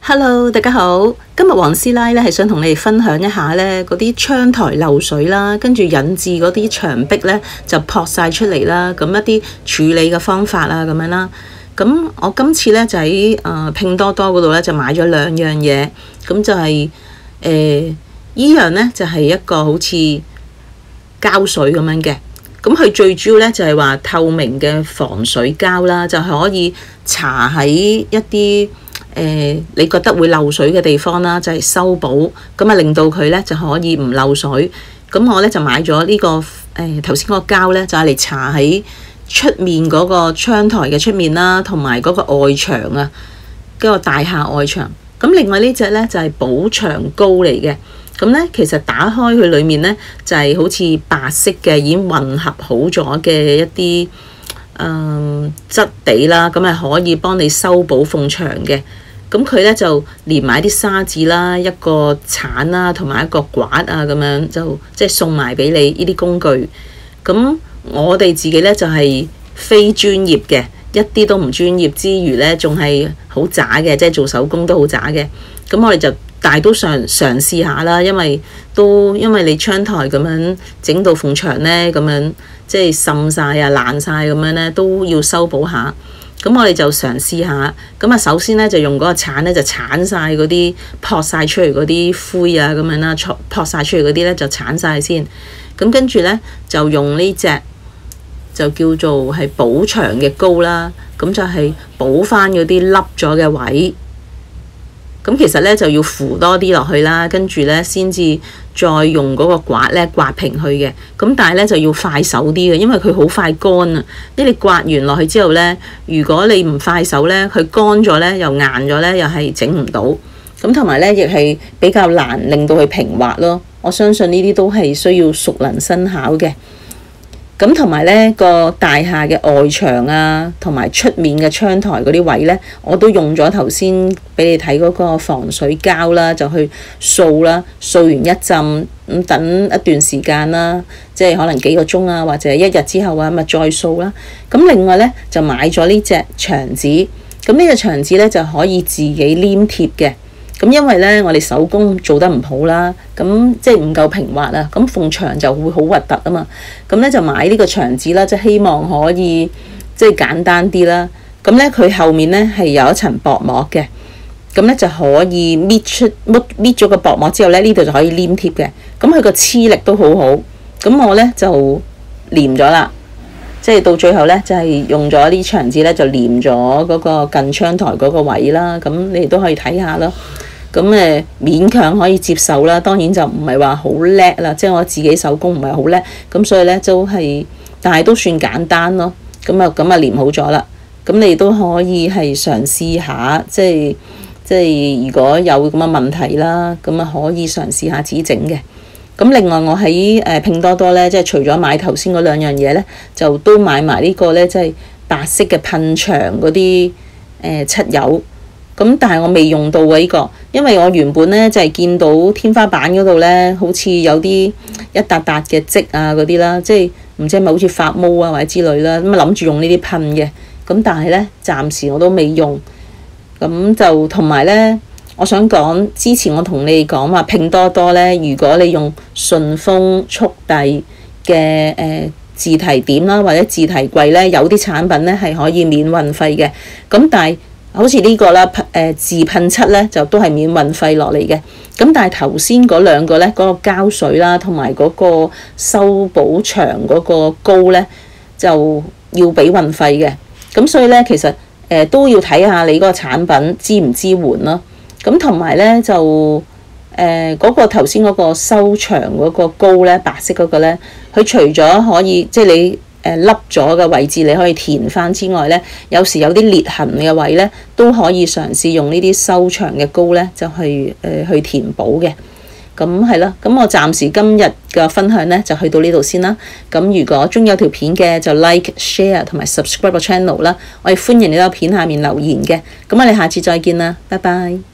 Hello，大家好。今日黃師奶咧係想同你哋分享一下咧嗰啲窗台漏水啦，跟住引致嗰啲牆壁咧就撲晒出嚟啦。咁一啲處理嘅方法啊咁樣啦。咁我今次咧就喺拼多多嗰度咧就買咗兩樣嘢，咁就係依樣咧就係一個好似膠水咁樣嘅。咁佢最主要咧就係話透明嘅防水膠啦，就係可以搽喺一啲你覺得會漏水嘅地方啦，就係修補，咁啊令到佢咧就可以唔漏水。咁我咧就買咗呢個頭先嗰個膠咧，就係嚟搽喺出面嗰個窗台嘅出面啦，同埋嗰個外牆啊，嗰個大廈外牆。咁另外呢隻咧就係補牆膏嚟嘅。咁咧其實打開佢裡面咧就係好似白色嘅已經混合好咗嘅一啲質地啦，咁係可以幫你修補埲牆嘅。咁佢咧就連埋啲砂紙啦、一個鏟啦同埋一個刮啊，咁樣就即係送埋俾你呢啲工具。咁我哋自己咧就係非專業嘅，一啲都唔專業之餘咧，仲係好渣嘅，即係做手工都好渣嘅。咁我哋就但係都嘗試下啦，因為你窗台咁樣整到埲牆咧，咁樣即係滲晒啊、爛晒咁樣咧，都要修補下。咁我哋就嘗試下。咁啊，首先咧就用嗰個鏟咧就鏟晒嗰啲撲晒出嚟嗰啲灰啊咁樣啦，撲晒出嚟嗰啲咧就鏟晒先。咁跟住咧就用呢隻就叫做係補牆嘅膏啦。咁就係補翻嗰啲凹咗嘅位。咁其實咧就要扶多啲落去啦，跟住咧先至再用嗰個刮咧刮平佢嘅。咁但係咧就要快手啲嘅，因為佢好快乾啊。你刮完落去之後咧，如果你唔快手咧，佢乾咗咧又硬咗咧，又係整唔到。咁同埋咧亦係比較難令到佢平滑咯。我相信呢啲都係需要熟能生巧嘅。咁同埋咧個大廈嘅外牆啊，同埋出面嘅窗台嗰啲位咧，我都用咗頭先俾你睇嗰個防水膠啦，就去掃啦，掃完一浸咁等一段時間啦，即係可能幾個鐘啊，或者一日之後啊，咪再掃啦。咁另外咧就買咗呢隻牆紙，咁呢隻牆紙咧就可以自己黏貼嘅。咁因為咧我哋手工做得唔好啦，咁即係唔夠平滑啊，咁埲牆就會好核突啊嘛。咁咧就買呢個牆紙啦，即係希望可以即係簡單啲啦。咁咧佢後面咧係有一層薄膜嘅，咁咧就可以搣咗個薄膜之後咧，呢度就可以黏貼嘅。咁佢個黐力都好好，咁我咧就黏咗啦。即係到最後咧，就係用咗啲牆紙咧，就黏咗嗰個近窗台嗰個位啦。咁你哋都可以睇下咯。咁勉強可以接受啦。當然就唔係話好叻啦，即係我自己手工唔係好叻，咁所以咧都係，但係都算簡單咯。咁啊黏好咗啦。咁你都可以係嘗試下，即係如果有咁嘅問題啦，咁啊可以嘗試下自己整嘅。咁另外我喺拼多多咧，即係除咗買頭先嗰兩樣嘢咧，就都買埋呢個咧，即係白色嘅噴牆嗰啲漆油。咁但係我未用到呢個，因為我原本咧就係見到天花板嗰度咧，好似有啲一笪笪嘅跡啊嗰啲啦，即係唔知係咪好似發毛啊或者之類啦，咁啊諗住用呢啲噴嘅。咁但係咧暫時我都未用。咁就同埋咧，我想講之前我同你哋講話拼多多咧，如果你用順豐速遞嘅自提點啦，或者自提櫃咧，有啲產品咧係可以免運費嘅。咁但係好似呢個啦，自噴漆咧就都係免運費落嚟嘅。咁但係頭先嗰兩個咧，嗰個膠水啦，同埋嗰個修補牆嗰個膏咧，就要俾運費嘅。咁所以咧，其實都要睇下你嗰個產品支唔支援咯。咁同埋咧就嗰個頭先嗰個修牆嗰個膏咧，白色嗰個咧，佢除咗可以即係你凹咗嘅位置你可以填翻之外咧，有時有啲裂痕嘅位咧都可以嘗試用呢啲修牆嘅膏咧，就去填補嘅。咁係啦，咁我暫時今日嘅分享咧就去到呢度先啦。咁如果中意有條片嘅就 like、share 同埋 subscribe 個 channel 啦。我哋歡迎你喺片下面留言嘅。咁我哋下次再見啦，拜拜。